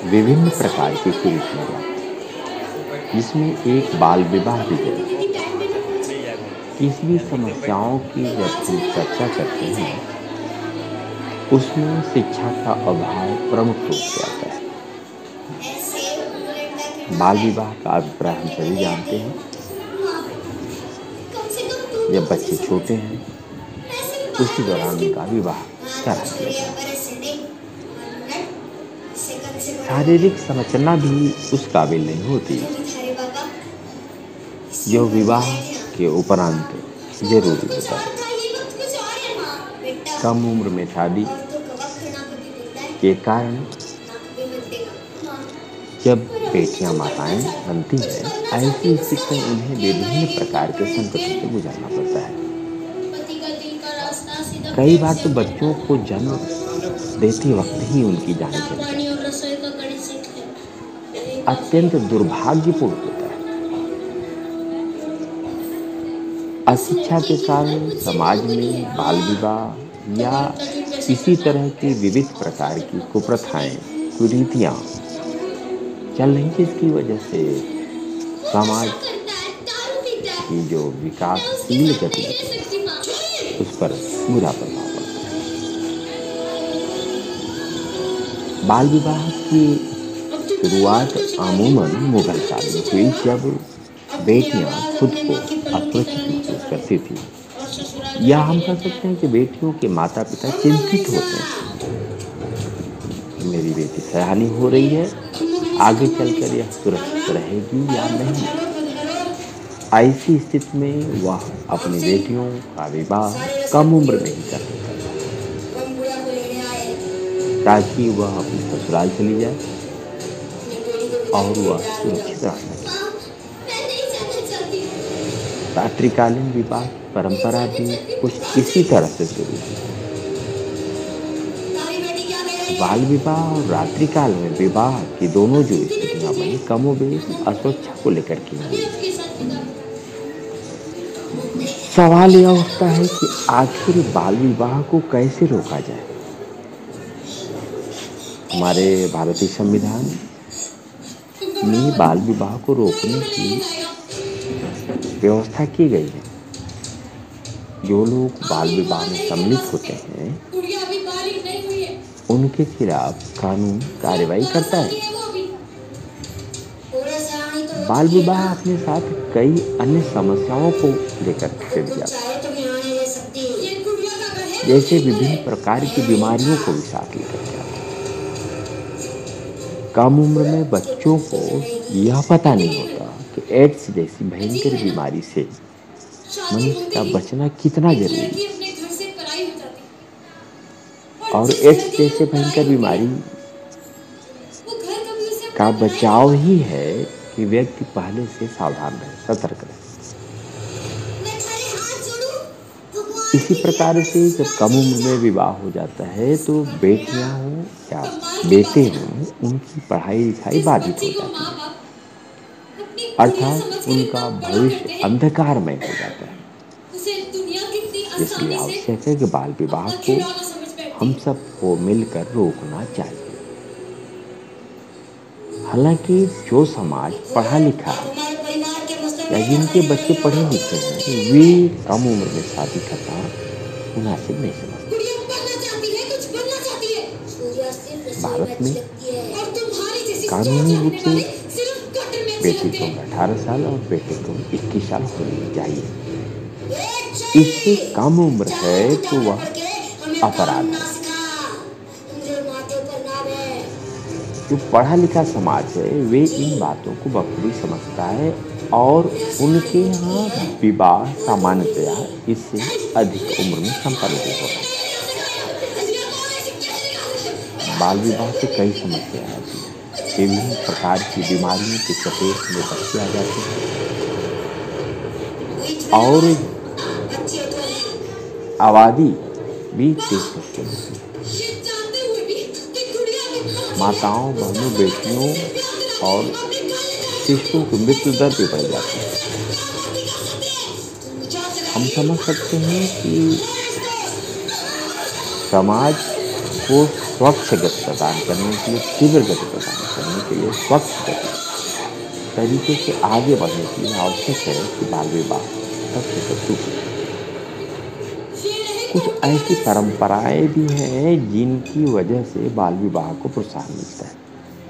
विभिन्न प्रकार की कुरीतियाँ जाती हैं, जिसमें एक बाल विवाह भी है। किसी भी समस्याओं की जब हम चर्चा करते हैं, उसमें शिक्षा का अभाव प्रमुख रूप से आता है। बाल विवाह का अभिप्राय हम सभी जानते हैं। जब बच्चे छोटे हैं, उसी दौरान उनका विवाह करा दिया जाता है। शारीरिक संरचना भी उस काबिल नहीं होती जो विवाह के उपरांत जरूरी होता है। कम उम्र में शादी के कारण जब बेटियां माताएं बनती हैं, ऐसी स्थिति में उन्हें विभिन्न प्रकार के संकटों से गुजरना पड़ता है। कई बार तो बच्चों को जन्म देते वक्त ही उनकी जान चली जाती है। अत्यंत दुर्भाग्यपूर्ण होता है। अशिक्षा के कारण समाज में बाल विवाह या इसी तरह की विविध प्रकार की कुप्रथाएं, कुरीतियां चल रही, जिसकी वजह से समाज की जो विकासशील गतिविधि है उस पर बुरा प्रभाव पड़ता है। बाल विवाह की शुरुआत अमूमन मुगल काल में हुई, जब बेटियां खुद को असुरक्षित महसूस करती थी। या हम कह सकते हैं कि बेटियों के माता पिता चिंतित होते हैं कि मेरी बेटी सयानी हो रही है, आगे चलकर यह सुरक्षित रहेगी या नहीं। ऐसी स्थिति में वह अपनी बेटियों का विवाह कम उम्र में ही कर देता है, ताकि वह अपने ससुराल चली जाए और वह सुरक्षित रह सके। रात्रिकालीन विवाह परंपरा भी कुछ इसी तरह से शुरू हुई। बाल विवाह और रात्रिकाल में विवाह की दोनों जो स्थितियां बनी, कमोबेश असुरक्षा को लेकर की गई। सवाल यह उठता है कि आखिर बाल विवाह को कैसे रोका जाए। हमारे भारतीय संविधान में बाल विवाह को रोकने की व्यवस्था की गई है। जो लोग बाल विवाह में सम्मिलित होते हैं, उनके खिलाफ कानून कार्रवाई करता है। बाल विवाह अपने साथ कई अन्य समस्याओं को लेकर के भी आता है, जैसे विभिन्न प्रकार की बीमारियों को भी साथ लेकर के आता है। कम उम्र में बच्चों को यह पता नहीं होता कि एड्स जैसी भयंकर बीमारी से मनुष्य का बचना कितना जरूरी है। और एड्स जैसे भयंकर बीमारी का बचाव ही है कि व्यक्ति पहले से सावधान रहे, सतर्क रहे। इसी प्रकार से जब कम उम्र में विवाह हो जाता है, तो बेटियां हों या बेटे हों, उनकी पढ़ाई लिखाई बाधित हो जाती है, अर्थात उनका भविष्य अंधकारमय हो जाता है। इसलिए आवश्यक है कि बाल विवाह को हम सबको मिलकर रोकना चाहिए। हालांकि जो समाज पढ़ा लिखा है या जिनके बच्चे पढ़े लिखे हैं, वे कम उम्र में शादी करना मुनासिब नहीं समझते। भारत में कानूनी रूप से बेटी को 18 साल और बेटे को 21 साल होनी चाहिए। इससे कम उम्र है तो वह अपराध है। जो पढ़ा लिखा समाज है, वे इन बातों को बखूबी समझता है और उनके यहाँ विवाह सामान्यतया इससे अधिक उम्र में संपन्न होता है। बाल विवाह से कई समस्याएं आती हैं। विभिन्न प्रकार की बीमारियों की चपेट में बच्चे आ जाते हैं और आबादी भी तेज होती है। माताओं, बहनों, बेटियों और शिशुओं की मृत्यु दर भी बढ़ जाती है। हम समझ सकते हैं कि समाज को स्वच्छ गति प्रदान करने के लिए, तीव्र गति प्रदान करने के लिए, स्वच्छ गति तरीके से आगे बढ़ने के लिए आवश्यक है कि बाल विवाह सबसे पहले टूटे। कुछ ऐसी परंपराएं भी हैं जिनकी वजह से बाल विवाह को प्रोत्साहन मिलता है।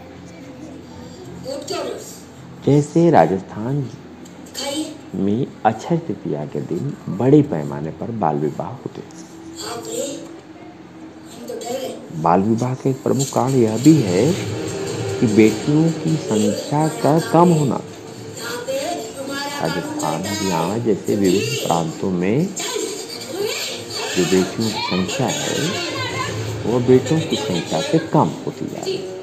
जैसे राजस्थान में अक्षय तृतीया के दिन बड़े पैमाने पर बाल विवाह होते हैं। बाल विवाह का एक प्रमुख कारण यह भी है कि बेटियों की संख्या का कम होना। राजस्थान, हरियाणा जैसे विभिन्न प्रांतों में जो बेटियों की संख्या है वो बेटों की संख्या से कम होती जा रही है।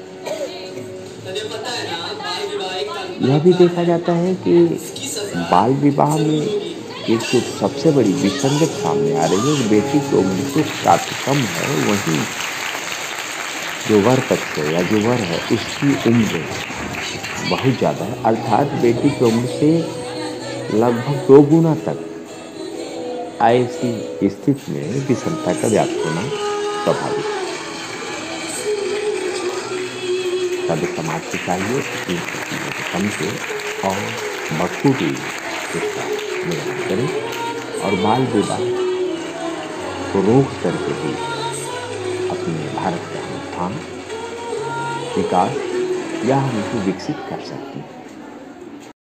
यह भी देखा जाता है कि बाल विवाह में एक जो सबसे बड़ी विसंगत सामने आ रही है कि बेटी की उम्र तो काफी कम है, वहीं जो वर पक्ष है या जो वर है उसकी उम्र बहुत ज़्यादा है, अर्थात बेटी की उम्र से लगभग 2 गुना तक। ऐसी स्थिति में विषमता का व्याप्त होना स्वाभाविक है। तब समाज को चाहिए कि इन चीज़ों को समझे और बखूबी इसका निवारण करें और बाल विवाह को रोक करके ही अपने भारत का उत्थान, विकास या हम इसे विकसित कर सकते हैं।